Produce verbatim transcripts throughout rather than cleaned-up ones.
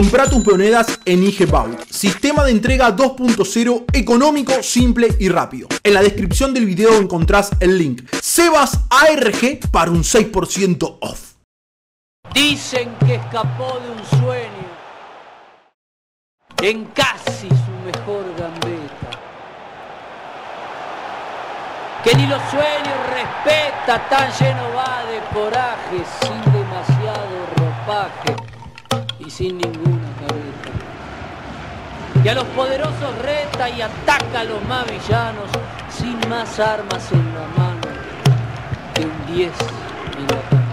Comprá tus monedas en I G Vault. Sistema de entrega dos punto cero, económico, simple y rápido. En la descripción del video encontrás el link Sebas A R G para un seis por ciento off. Dicen que escapó de un sueño, en casi su mejor gambeta, que ni los sueños respeta, tan lleno va de coraje, sin demasiado ropaje y sin ninguna careta, y a los poderosos reta y ataca a los más villanos, sin más armas en la mano que un diez en la camiseta.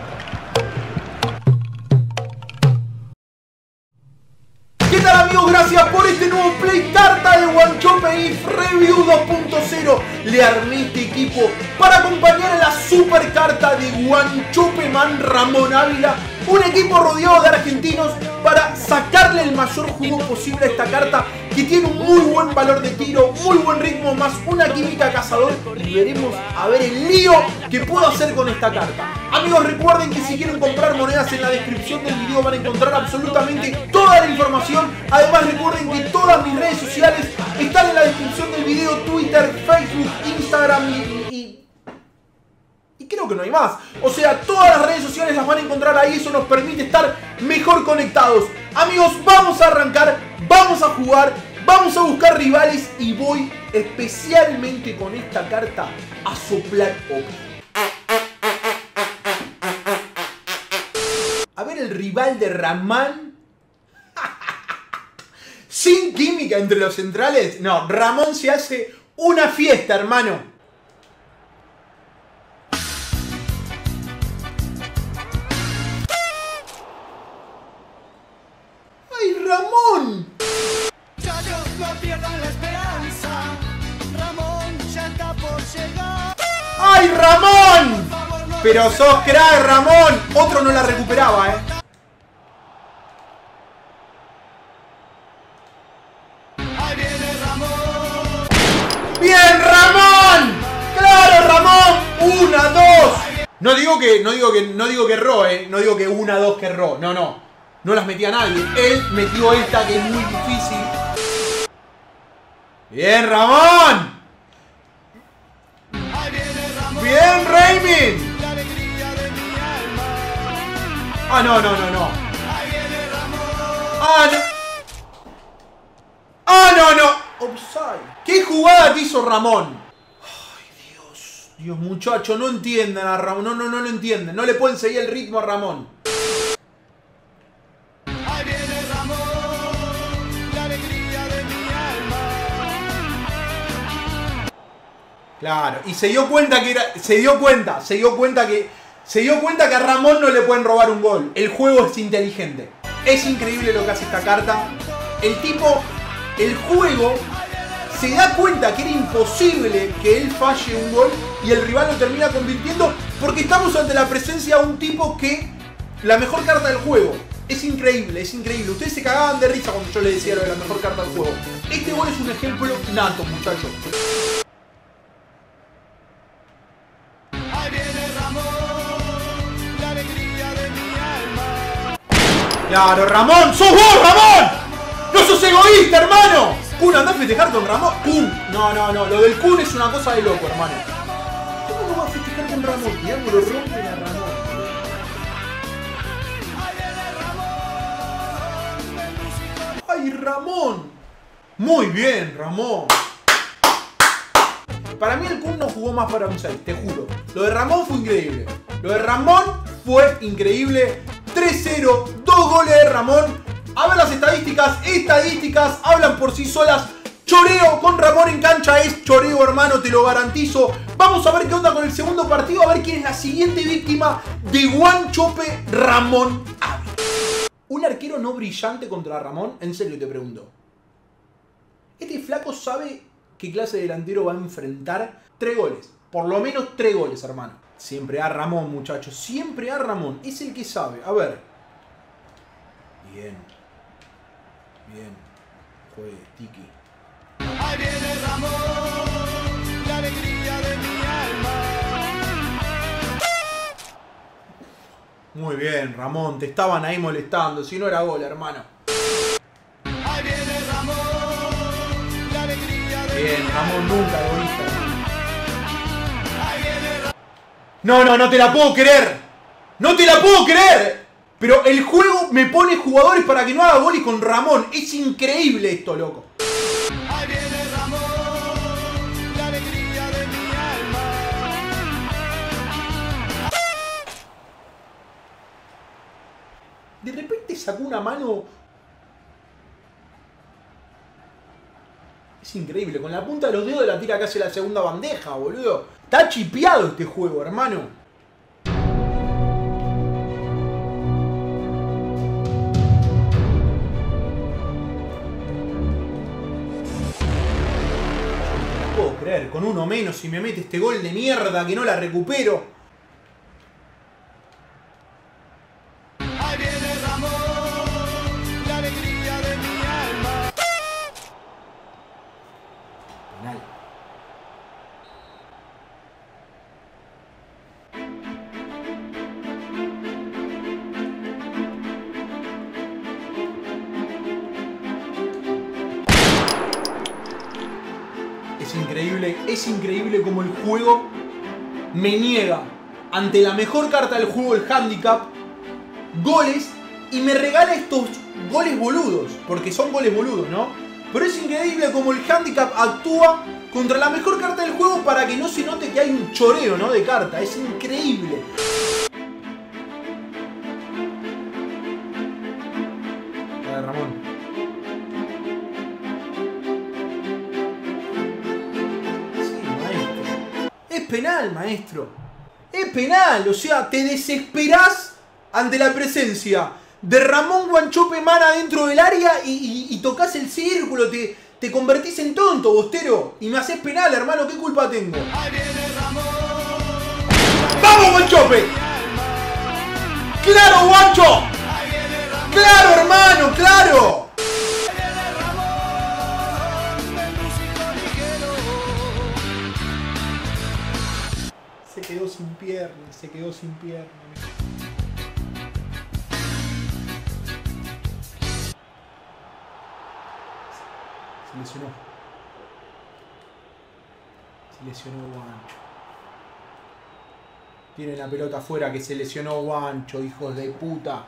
¿Qué tal, amigos? Gracias por este nuevo play carta de Wanchope If Review dos punto cero. Le armé este equipo para acompañar a la super carta de Wanchope Man Ramón Ávila. Un equipo rodeado de argentinos para sacarle el mayor jugo posible a esta carta, que tiene un muy buen valor de tiro, muy buen ritmo, más una química cazador. Y veremos a ver el lío que puedo hacer con esta carta. Amigos, recuerden que si quieren comprar monedas, en la descripción del video van a encontrar absolutamente toda la información. Además, recuerden que todas mis redes sociales están en la descripción del video: Twitter, Facebook, Instagram y... y Y creo que no hay más. O sea, todas las redes sociales las van a encontrar ahí. Eso nos permite estar mejor conectados. Amigos, vamos a arrancar. Vamos a jugar. Vamos a buscar rivales. Y voy especialmente con esta carta a soplar ojo. A ver el rival de Ramón. Sin química entre los centrales. No, Ramón se hace una fiesta, hermano. ¡Ramón! No pierdan la esperanza. Ramón ya está por llegar. ¡Ay, Ramón! Pero sos crack, Ramón. Otro no la recuperaba, eh. Ahí viene Ramón. ¡Bien, Ramón! ¡Claro, Ramón! ¡Una, dos! No digo que, no digo que, no digo que erró, eh. No digo que una, dos que erró. No, no. No las metía nadie. Él metió esta que es muy difícil. ¡Bien, Ramón! ¡Bien, Raymond! Ah, no, no, no, no. Ah, no. Ah, no, no. Offside. ¿Qué jugada que hizo Ramón? Ay, Dios. Dios, muchacho, no entienden a Ramón. No, no, no lo entienden. No le pueden seguir el ritmo a Ramón. Claro, y se dio cuenta que era. Se dio cuenta, se dio cuenta que. Se dio cuenta que a Ramón no le pueden robar un gol. El juego es inteligente. Es increíble lo que hace esta carta. El tipo. El juego se da cuenta que era imposible que él falle un gol y el rival lo termina convirtiendo, porque estamos ante la presencia de un tipo que. La mejor carta del juego. Es increíble, es increíble. Ustedes se cagaban de risa cuando yo les decía lo de la mejor carta del juego. Este gol es un ejemplo nato, muchachos. Claro, Ramón, sos vos, Ramón. No sos egoísta, hermano. Kun, andá a festejar con Ramón. Kun, no, no, no, lo del Kun es una cosa de loco, hermano. ¿Cómo no va a festejar con Ramón? Mirá, lo rompen a Ramón. ¡Ay, Ramón! Muy bien, Ramón. Para mí el Kun no jugó más para un seis, te juro. Lo de Ramón fue increíble. Lo de Ramón fue increíble. tres cero, dos goles de Ramón. A ver las estadísticas. Estadísticas hablan por sí solas. Choreo con Ramón en cancha es choreo, hermano, te lo garantizo. Vamos a ver qué onda con el segundo partido. A ver quién es la siguiente víctima de Wanchope Ramón Ávila. ¿Un arquero no brillante contra Ramón? En serio te pregunto. Este flaco sabe qué clase de delantero va a enfrentar. Tres goles. Por lo menos tres goles, hermano. Siempre a Ramón, muchachos. Siempre a Ramón. Es el que sabe. A ver. Bien. Bien. Juegue, Tiki. Ahí viene Ramón, la alegría de mi alma. Muy bien, Ramón. Te estaban ahí molestando. Si no era gol, hermano. Ramón, la alegría de Bien, Ramón nunca egoísta. No, no, no te la puedo creer. No te la puedo creer. Pero el juego me pone jugadores para que no haga goles con Ramón. Es increíble esto, loco. Ahí viene Ramón, la alegría de mi alma. De repente sacó una mano. Es increíble. Con la punta de los dedos la tira casi la segunda bandeja, boludo. Está chipeado este juego, hermano. No puedo creer. Con uno menos y me mete este gol de mierda que no la recupero. Ahí viene Ramón, la alegría de mi alma. Penal. Es increíble, es increíble como el juego me niega ante la mejor carta del juego, el handicap, goles, y me regala estos goles boludos, porque son goles boludos, ¿no? Pero es increíble como el handicap actúa contra la mejor carta del juego para que no se note que hay un choreo, ¿no? De carta, es increíble. A ver, Ramón. Es penal, maestro. Es penal. O sea, te desesperás ante la presencia de Ramón Wanchope Mana dentro del área y, y, y tocas el círculo. Te, te convertís en tonto, Bostero. Y me haces penal, hermano. ¿Qué culpa tengo? Ahí viene Ramón, ¡Vamos, Wanchope! ¡Claro, Wancho! ahí viene Ramón, ¡Claro, hermano! ¡Claro! ahí viene Ramón, el músico ligero. Se quedó sin pierna. Se quedó sin pierna. Se lesionó. Se lesionó Wancho. Tiene la pelota afuera que se lesionó Wancho, hijos de puta.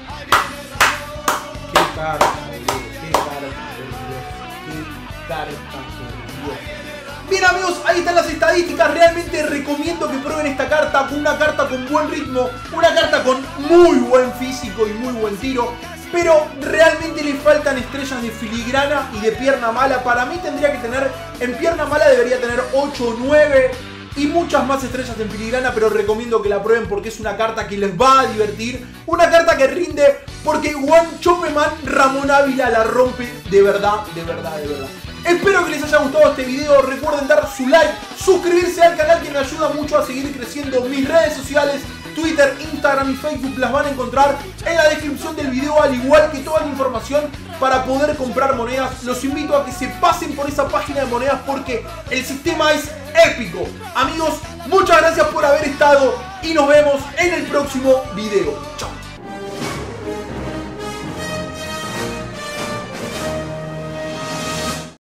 Qué carta, boludo. Qué carta, por Dios. Qué carta, por Dios. Bien, amigos, ahí están las estadísticas. Realmente recomiendo que prueben esta carta. Una carta con buen ritmo. Una carta con muy buen físico y muy buen tiro. Pero realmente le faltan estrellas de filigrana y de pierna mala. Para mí tendría que tener, en pierna mala debería tener ocho o nueve y muchas más estrellas en filigrana, pero recomiendo que la prueben porque es una carta que les va a divertir. Una carta que rinde porque Wanchope Man Ramón Ávila la rompe de verdad, de verdad, de verdad. Espero que les haya gustado este video. Recuerden dar su like, suscribirse al canal que me ayuda mucho a seguir creciendo. Mis redes sociales, Twitter, Instagram y Facebook las van a encontrar en la descripción del video, al igual que toda la información para poder comprar monedas. Los invito a que se pasen por esa página de monedas porque el sistema es épico. Amigos, muchas gracias por haber estado y nos vemos en el próximo video. Chao.